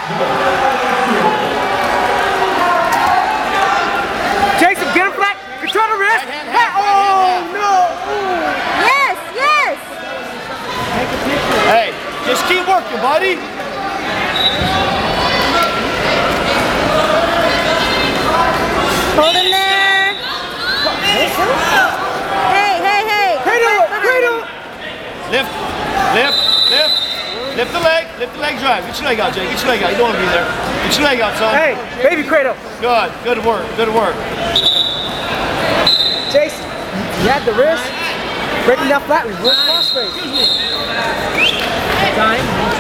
Jason, get him flat. Control the wrist. Oh, no. Yes, yes. Hey, just keep working, buddy. Hold him there. Hey, hey, hey. Cradle. Lift. Lift the leg drive. Get your leg out, Jay. Get your leg out. You don't want to be there. Get your leg out, son. Hey, baby cradle. Good work. Jason, you had the wrist. Breaking down flat, reverse crossface. Time.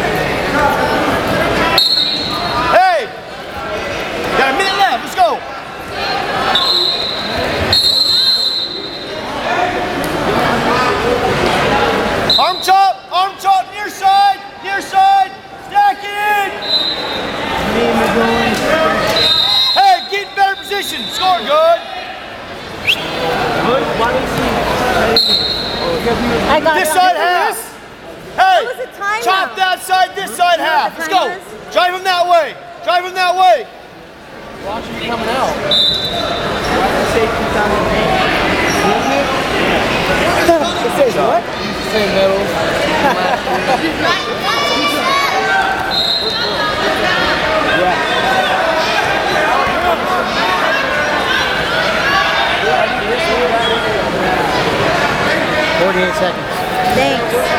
Hey! Got a minute left. Let's go. Arm chop, near side, stack it! Hey, get in better position, score good! I got This it. side half! That was a Hey, timeout. chop that side, this side half, let's go! time Drive him that way, Watch him coming out. Watch the safety time on the It says what? Same medals. 48 seconds. Thanks.